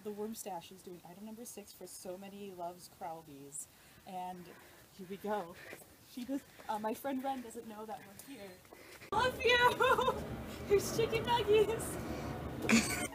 the worm stash is doing item number 6 for So Many Loves Crowleys. And here we go. She does, my friend Ren doesn't know that we're here. Love you! Here's chicken nuggies!